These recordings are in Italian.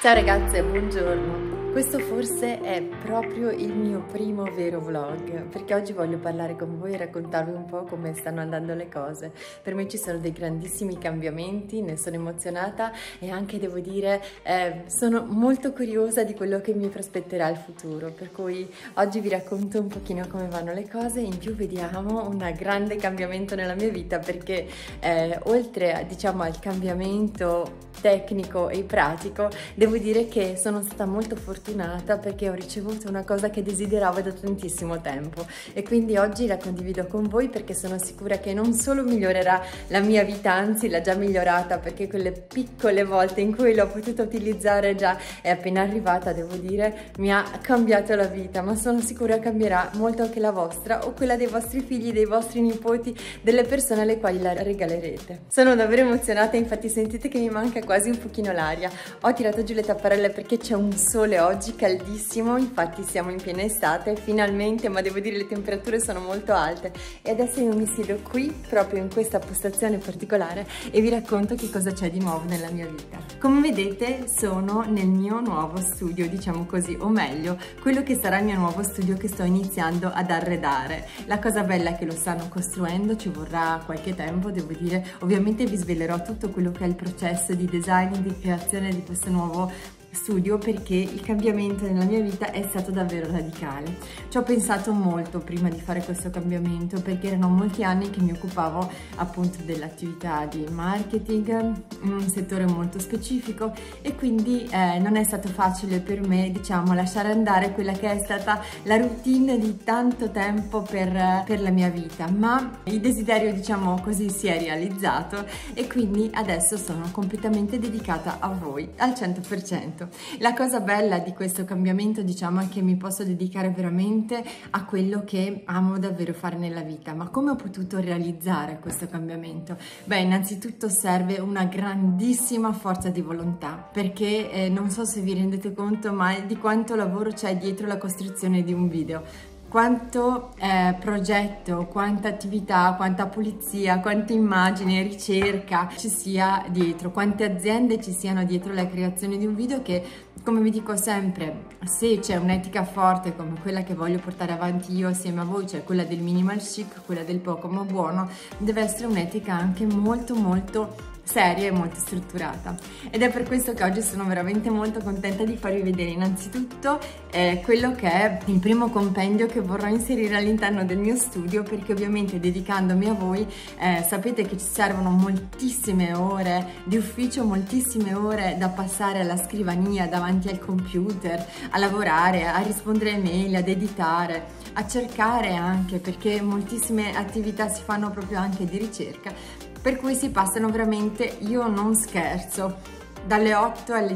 Ciao ragazze, buongiorno. Questo forse è proprio il mio primo vero vlog, perché oggi voglio parlare con voi e raccontarvi un po' come stanno andando le cose. Per me ci sono dei grandissimi cambiamenti, ne sono emozionata e anche devo dire sono molto curiosa di quello che mi prospetterà il futuro, per cui oggi vi racconto un pochino come vanno le cose. In più vediamo un grande cambiamento nella mia vita, perché oltre diciamo al cambiamento tecnico e pratico, devo dire che sono stata molto fortunata perché ho ricevuto una cosa che desideravo da tantissimo tempo e quindi oggi la condivido con voi, perché sono sicura che non solo migliorerà la mia vita, anzi l'ha già migliorata, perché quelle piccole volte in cui l'ho potuta utilizzare già è appena arrivata, devo dire, mi ha cambiato la vita, ma sono sicura cambierà molto anche la vostra o quella dei vostri figli, dei vostri nipoti, delle persone alle quali la regalerete. Sono davvero emozionata, infatti sentite che mi manca quasi un pochino l'aria. Ho tirato giù le tapparelle perché c'è un sole oggi caldissimo, infatti siamo in piena estate finalmente, ma devo dire le temperature sono molto alte e adesso io mi siedo qui proprio in questa postazione particolare e vi racconto che cosa c'è di nuovo nella mia vita. Come vedete sono nel mio nuovo studio, diciamo così, o meglio quello che sarà il mio nuovo studio che sto iniziando ad arredare. La cosa bella è che lo stanno costruendo, ci vorrà qualche tempo, devo dire. Ovviamente vi svelerò tutto quello che è il processo di design, di creazione di questo nuovo studio, perché il cambiamento nella mia vita è stato davvero radicale. Ci ho pensato molto prima di fare questo cambiamento, perché erano molti anni che mi occupavo appunto dell'attività di marketing in un settore molto specifico e quindi non è stato facile per me, diciamo, lasciare andare quella che è stata la routine di tanto tempo per la mia vita, ma il desiderio, diciamo così, si è realizzato e quindi adesso sono completamente dedicata a voi al 100%. La cosa bella di questo cambiamento, diciamo, è che mi posso dedicare veramente a quello che amo davvero fare nella vita. Ma come ho potuto realizzare questo cambiamento? Beh, innanzitutto serve una grandissima forza di volontà, perché non so se vi rendete conto, ma di quanto lavoro c'è dietro la costruzione di un video. Quanto progetto, quanta attività, quanta pulizia, quante immagini, ricerca ci sia dietro, quante aziende ci siano dietro la creazione di un video che, come vi dico sempre, se c'è un'etica forte come quella che voglio portare avanti io assieme a voi, cioè quella del minimal chic, quella del poco ma buono, deve essere un'etica anche molto seria e molto strutturata, ed è per questo che oggi sono veramente molto contenta di farvi vedere innanzitutto quello che è il primo compendio che vorrò inserire all'interno del mio studio, perché ovviamente dedicandomi a voi sapete che ci servono moltissime ore di ufficio, moltissime ore da passare alla scrivania davanti al computer, a lavorare, a rispondere ai mail, ad editare, a cercare anche, perché moltissime attività si fanno proprio anche di ricerca. Per cui si passano veramente, io non scherzo, dalle 8 alle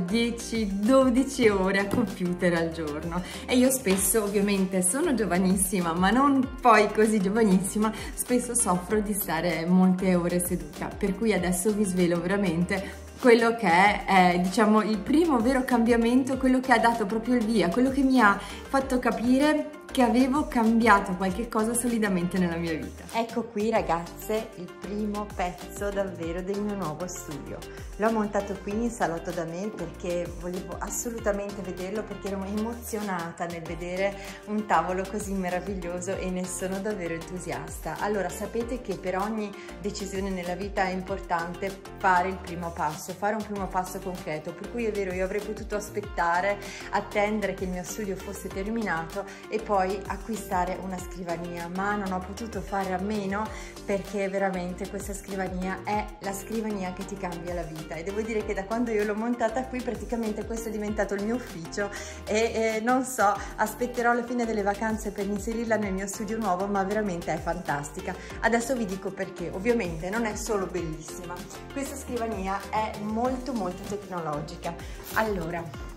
10-12 ore a computer al giorno, e io spesso, ovviamente sono giovanissima ma non poi così giovanissima, spesso soffro di stare molte ore seduta, per cui adesso vi svelo veramente quello che è diciamo il primo vero cambiamento, quello che ha dato proprio il via, quello che mi ha fatto capire che avevo cambiato qualche cosa solidamente nella mia vita. Ecco qui ragazze il primo pezzo davvero del mio nuovo studio. L'ho montato qui in salotto da me perché volevo assolutamente vederlo, perché ero emozionata nel vedere un tavolo così meraviglioso e ne sono davvero entusiasta. Allora, sapete che per ogni decisione nella vita è importante fare il primo passo, fare un primo passo concreto, per cui è vero, io avrei potuto aspettare, attendere che il mio studio fosse terminato e poi acquistare una scrivania, ma non ho potuto fare a meno, perché veramente questa scrivania è la scrivania che ti cambia la vita, e devo dire che da quando io l'ho montata qui praticamente questo è diventato il mio ufficio e non so, aspetterò la fine delle vacanze per inserirla nel mio studio nuovo, ma veramente è fantastica. Adesso vi dico perché. Ovviamente non è solo bellissima, questa scrivania è molto tecnologica. Allora,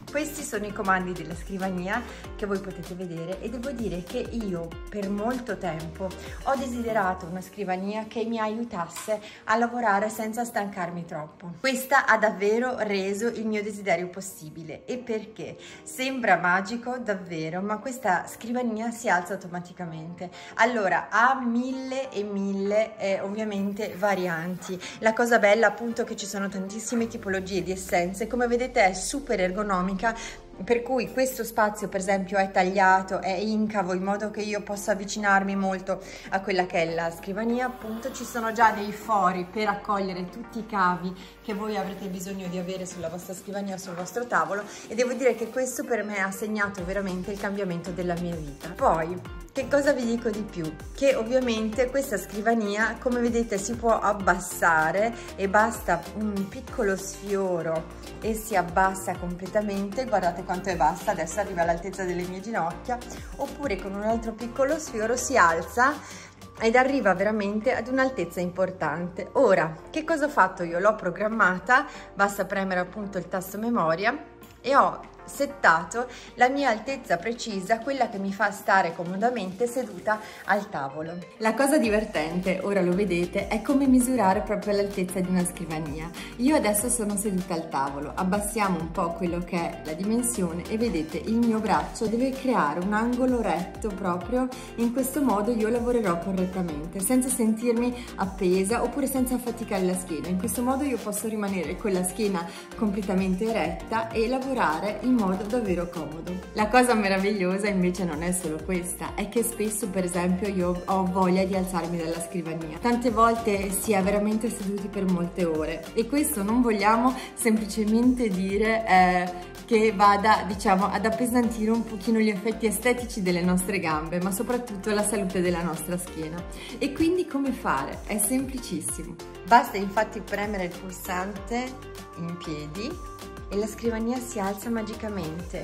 Questi sono i comandi della scrivania che voi potete vedere e devo dire che io per molto tempo ho desiderato una scrivania che mi aiutasse a lavorare senza stancarmi troppo. Questa ha davvero reso il mio desiderio possibile. E perché? Sembra magico davvero, ma questa scrivania si alza automaticamente. Allora, ha mille e mille ovviamente varianti. La cosa bella appunto è che ci sono tantissime tipologie di essenze, come vedete è super ergonomica, per cui questo spazio per esempio è tagliato, è incavo in modo che io possa avvicinarmi molto a quella che è la scrivania. Appunto ci sono già dei fori per accogliere tutti i cavi che voi avrete bisogno di avere sulla vostra scrivania o sul vostro tavolo, e devo dire che questo per me ha segnato veramente il cambiamento della mia vita. Poi che cosa vi dico di più? Che ovviamente questa scrivania, come vedete, si può abbassare e basta un piccolo sfioro e si abbassa completamente. Guardate quanto è bassa, adesso arriva all'altezza delle mie ginocchia, oppure con un altro piccolo sfioro si alza ed arriva veramente ad un'altezza importante. Ora, che cosa ho fatto io? L'ho programmata, basta premere appunto il tasto memoria e ho settato la mia altezza precisa, quella che mi fa stare comodamente seduta al tavolo. La cosa divertente, ora lo vedete, è come misurare proprio l'altezza di una scrivania. Io adesso sono seduta al tavolo, abbassiamo un po' quello che è la dimensione e vedete il mio braccio deve creare un angolo retto proprio, in questo modo io lavorerò correttamente, senza sentirmi appesa oppure senza affaticare la schiena. In questo modo io posso rimanere con la schiena completamente eretta e lavorare in modo davvero comodo. La cosa meravigliosa invece non è solo questa, è che spesso per esempio io ho voglia di alzarmi dalla scrivania. Tante volte si è veramente seduti per molte ore e questo non vogliamo semplicemente dire che vada, diciamo, ad appesantire un pochino gli effetti estetici delle nostre gambe, ma soprattutto la salute della nostra schiena. E quindi come fare? È semplicissimo. Basta infatti premere il pulsante in piedi e la scrivania si alza magicamente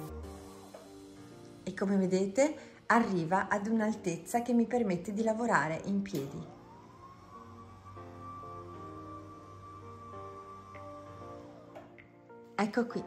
e come vedete arriva ad un'altezza che mi permette di lavorare in piedi. Ecco qui.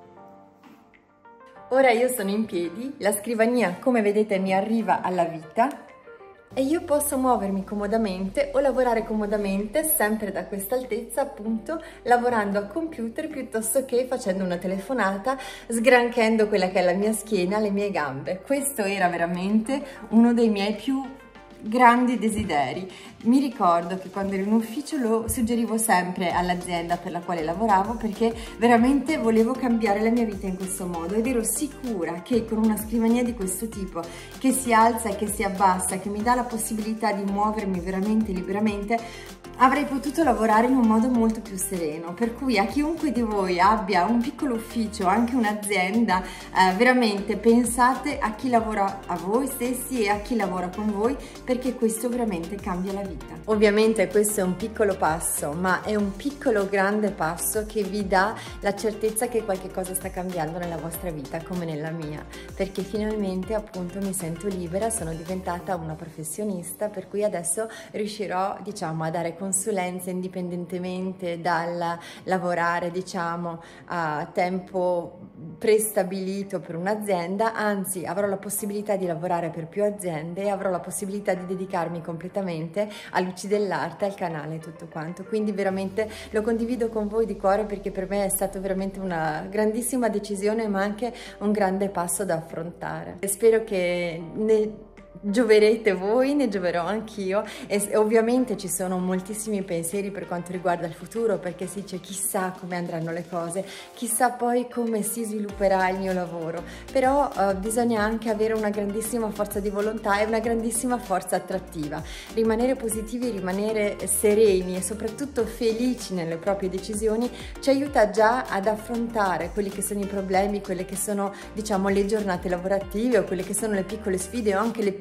Ora io sono in piedi, la scrivania come vedete mi arriva alla vita e io posso muovermi comodamente o lavorare comodamente sempre da questa altezza, appunto lavorando a computer piuttosto che facendo una telefonata, sgranchendo quella che è la mia schiena, le mie gambe. Questo era veramente uno dei miei più grandi desideri. Mi ricordo che quando ero in ufficio lo suggerivo sempre all'azienda per la quale lavoravo, perché veramente volevo cambiare la mia vita in questo modo ed ero sicura che con una scrivania di questo tipo, che si alza e che si abbassa, che mi dà la possibilità di muovermi veramente liberamente, avrei potuto lavorare in un modo molto più sereno. Per cui a chiunque di voi abbia un piccolo ufficio, anche un'azienda, veramente pensate a chi lavora, a voi stessi e a chi lavora con voi, perché questo veramente cambia la vita. Ovviamente questo è un piccolo passo, ma è un piccolo grande passo che vi dà la certezza che qualche cosa sta cambiando nella vostra vita come nella mia, perché finalmente appunto mi sento libera, sono diventata una professionista, per cui adesso riuscirò, diciamo, a dare consulenze indipendentemente dal lavorare, diciamo, a tempo prestabilito per un'azienda, anzi avrò la possibilità di lavorare per più aziende e avrò la possibilità di dedicarmi completamente a Luci dell'Arte, al canale e tutto quanto. Quindi veramente lo condivido con voi di cuore, perché per me è stata veramente una grandissima decisione, ma anche un grande passo da affrontare. E spero che ne gioverete voi, ne gioverò anch'io e ovviamente ci sono moltissimi pensieri per quanto riguarda il futuro, perché si dice chissà come andranno le cose, chissà poi come si svilupperà il mio lavoro, però bisogna anche avere una grandissima forza di volontà e una grandissima forza attrattiva, rimanere positivi, rimanere sereni e soprattutto felici nelle proprie decisioni ci aiuta già ad affrontare quelli che sono i problemi, quelle che sono, diciamo, le giornate lavorative o quelle che sono le piccole sfide o anche le piccole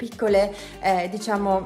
piccole diciamo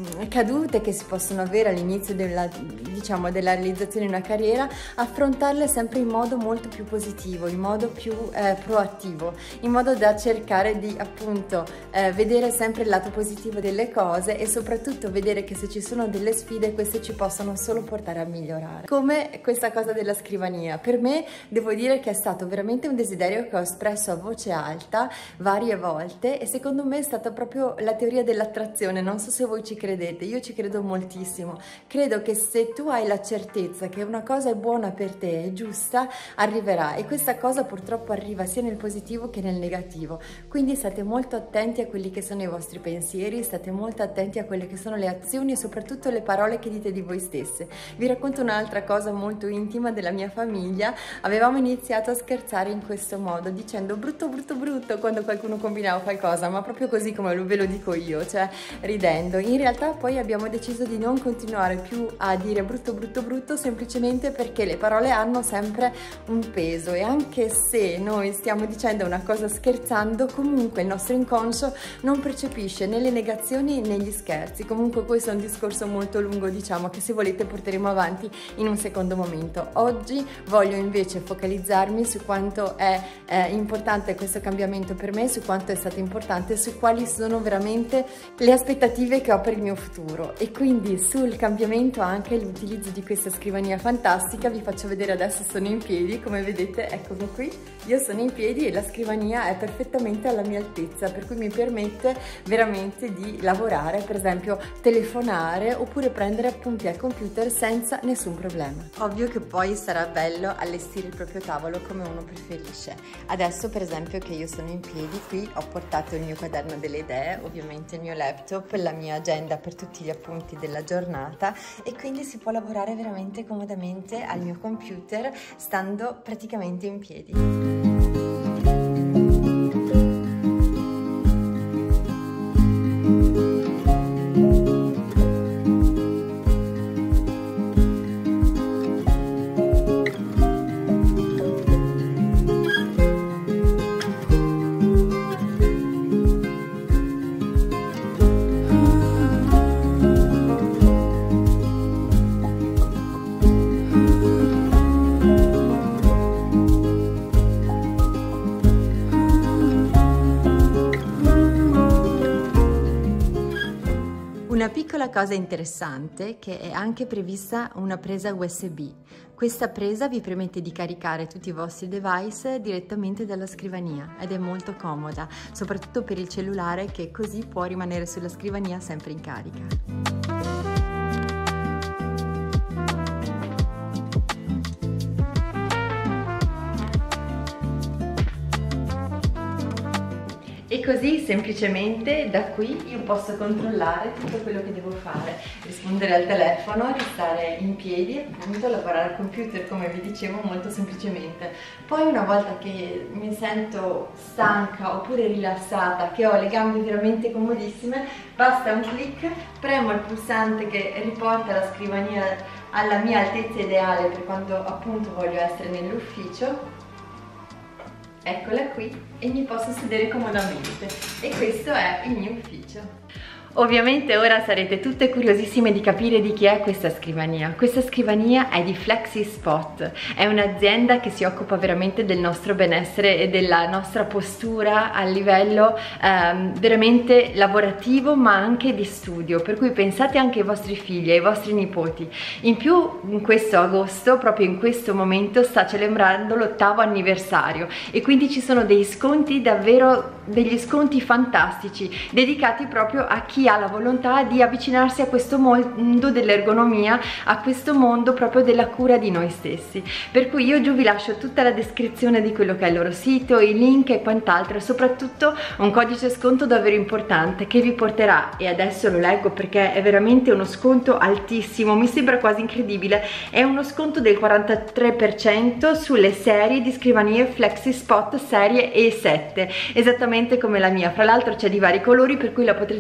cadute che si possono avere all'inizio della realizzazione di una carriera, affrontarle sempre in modo molto più positivo, in modo più proattivo, in modo da cercare di appunto vedere sempre il lato positivo delle cose e soprattutto vedere che se ci sono delle sfide, queste ci possono solo portare a migliorare. Come questa cosa della scrivania, per me devo dire che è stato veramente un desiderio che ho espresso a voce alta varie volte e secondo me è stata proprio la teoria dell'attrazione. Non so se voi ci credete, io ci credo moltissimo. Credo che se tu hai la certezza che una cosa è buona per te, è giusta, arriverà, e questa cosa purtroppo arriva sia nel positivo che nel negativo. Quindi state molto attenti a quelli che sono i vostri pensieri, state molto attenti a quelle che sono le azioni e soprattutto le parole che dite di voi stesse. Vi racconto un'altra cosa molto intima della mia famiglia. Avevamo iniziato a scherzare in questo modo, dicendo brutto brutto brutto quando qualcuno combinava qualcosa, ma proprio così come ve lo dico io, cioè ridendo. In realtà poi abbiamo deciso di non continuare più a dire brutto brutto brutto, semplicemente perché le parole hanno sempre un peso, e anche se noi stiamo dicendo una cosa scherzando, comunque il nostro inconscio non percepisce né le negazioni né gli scherzi. Comunque questo è un discorso molto lungo, diciamo, che se volete porteremo avanti in un secondo momento. Oggi voglio invece focalizzarmi su quanto è importante questo cambiamento per me, su quanto è stato importante, su quali sono veramente le aspettative che ho per il mio futuro, e quindi sul cambiamento anche l'utilizzo di questa scrivania fantastica. Vi faccio vedere adesso, sono in piedi, come vedete, eccomi qui, io sono in piedi e la scrivania è perfettamente alla mia altezza, per cui mi permette veramente di lavorare, per esempio telefonare oppure prendere appunti al computer senza nessun problema. Ovvio che poi sarà bello allestire il proprio tavolo come uno preferisce. Adesso per esempio che io sono in piedi, qui ho portato il mio quaderno delle idee, ovviamente il mio laptop, la mia agenda per tutti gli appunti della giornata, e quindi si può lavorare veramente comodamente al mio computer stando praticamente in piedi. Una piccola cosa interessante, che è anche prevista una presa USB. Questa presa vi permette di caricare tutti i vostri device direttamente dalla scrivania ed è molto comoda, soprattutto per il cellulare, che così può rimanere sulla scrivania sempre in carica. E così semplicemente da qui io posso controllare tutto quello che devo fare, rispondere al telefono, restare in piedi, appunto lavorare al computer come vi dicevo molto semplicemente. Poi una volta che mi sento stanca oppure rilassata, che ho le gambe veramente comodissime, basta un clic, premo il pulsante che riporta la scrivania alla mia altezza ideale per quando appunto voglio essere nell'ufficio. Eccola qui e mi posso sedere comodamente, e questo è il mio ufficio. Ovviamente ora sarete tutte curiosissime di capire di chi è questa scrivania. Questa scrivania è di FlexiSpot, è un'azienda che si occupa veramente del nostro benessere e della nostra postura a livello veramente lavorativo, ma anche di studio, per cui pensate anche ai vostri figli, ai vostri nipoti. In più in questo agosto, proprio in questo momento, sta celebrando l'8º anniversario e quindi ci sono dei sconti, davvero degli sconti fantastici, dedicati proprio a chi ha la volontà di avvicinarsi a questo mondo dell'ergonomia, a questo mondo proprio della cura di noi stessi. Per cui io giù vi lascio tutta la descrizione di quello che è il loro sito, i link e quant'altro, e soprattutto un codice sconto davvero importante che vi porterà, e adesso lo leggo perché è veramente uno sconto altissimo, mi sembra quasi incredibile, è uno sconto del 43% sulle serie di scrivanie FlexiSpot serie E7, esattamente come la mia. Fra l'altro c'è di vari colori, per cui la potrete veramente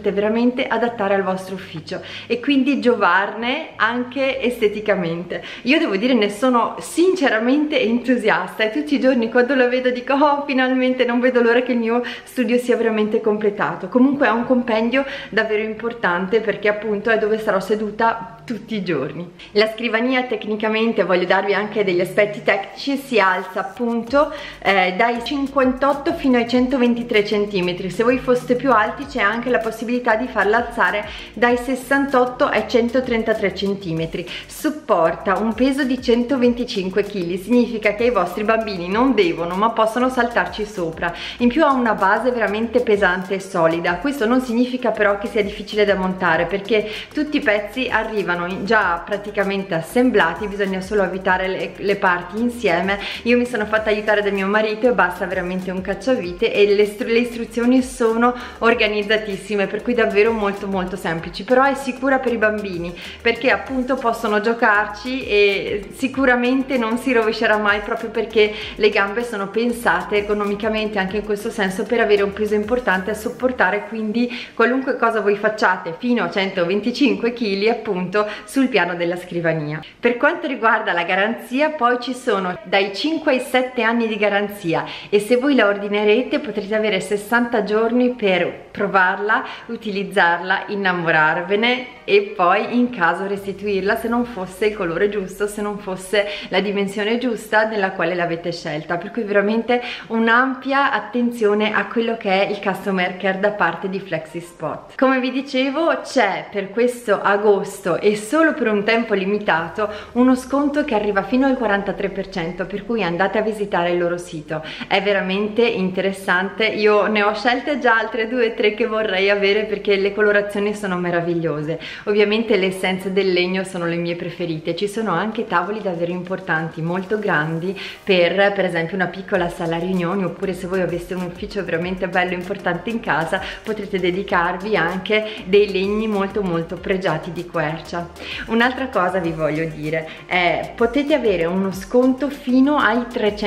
perfettamente adattare al vostro ufficio e quindi giovarne anche esteticamente. Io devo dire, ne sono sinceramente entusiasta e tutti i giorni quando la vedo dico oh, finalmente, non vedo l'ora che il mio studio sia veramente completato. Comunque è un compendio davvero importante perché appunto è dove sarò seduta tutti i giorni. La scrivania tecnicamente, voglio darvi anche degli aspetti tecnici, si alza appunto dai 58 fino ai 123 cm. Se voi foste più alti c'è anche la possibilità di farla alzare dai 68 ai 133 cm. Supporta un peso di 125 kg, significa che i vostri bambini non devono ma possono saltarci sopra. In più ha una base veramente pesante e solida. Questo non significa però che sia difficile da montare, perché tutti i pezzi arrivano già praticamente assemblati, bisogna solo avvitare le parti insieme. Io mi sono fatta aiutare da mio marito e basta veramente un cacciavite e le istruzioni sono organizzatissime, per cui davvero molto semplici. Però è sicura per i bambini perché appunto possono giocarci e sicuramente non si rovescerà mai, proprio perché le gambe sono pensate economicamente anche in questo senso per avere un peso importante a sopportare, quindi qualunque cosa voi facciate fino a 125 kg appunto sul piano della scrivania. Per quanto riguarda la garanzia, poi ci sono dai 5 ai 7 anni di garanzia e se voi la ordinerete potrete avere 60 giorni per provarla, utilizzarla, innamorarvene e poi in caso restituirla se non fosse il colore giusto, se non fosse la dimensione giusta nella quale l'avete scelta. Per cui veramente un'ampia attenzione a quello che è il customer care da parte di FlexiSpot. Come vi dicevo, c'è per questo agosto e solo per un tempo limitato uno sconto che arriva fino al 43%, per cui andate a visitare il loro sito, è veramente interessante. Io ne ho scelte già altre 2 o 3 che vorrei avere perché le colorazioni sono meravigliose. Ovviamente le essenze del legno sono le mie preferite. Ci sono anche tavoli davvero importanti, molto grandi, per esempio una piccola sala riunioni, oppure se voi aveste un ufficio veramente bello e importante in casa potrete dedicarvi anche dei legni molto pregiati di quercia. Un'altra cosa vi voglio dire è potete avere uno sconto fino ai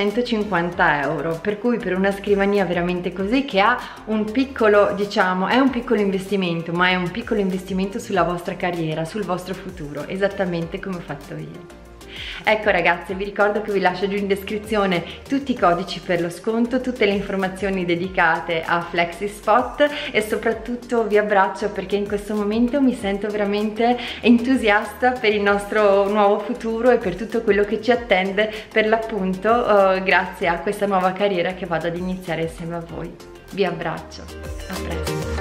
350 euro, per cui per una scrivania veramente così, che ha un piccolo, diciamo, è un piccolo investimento, ma è un piccolo investimento sulla vostra carriera, sul vostro futuro, esattamente come ho fatto io. Ecco ragazze, vi ricordo che vi lascio giù in descrizione tutti i codici per lo sconto, tutte le informazioni dedicate a FlexiSpot e soprattutto vi abbraccio perché in questo momento mi sento veramente entusiasta per il nostro nuovo futuro e per tutto quello che ci attende per l'appunto grazie a questa nuova carriera che vado ad iniziare insieme a voi. Vi abbraccio, a presto!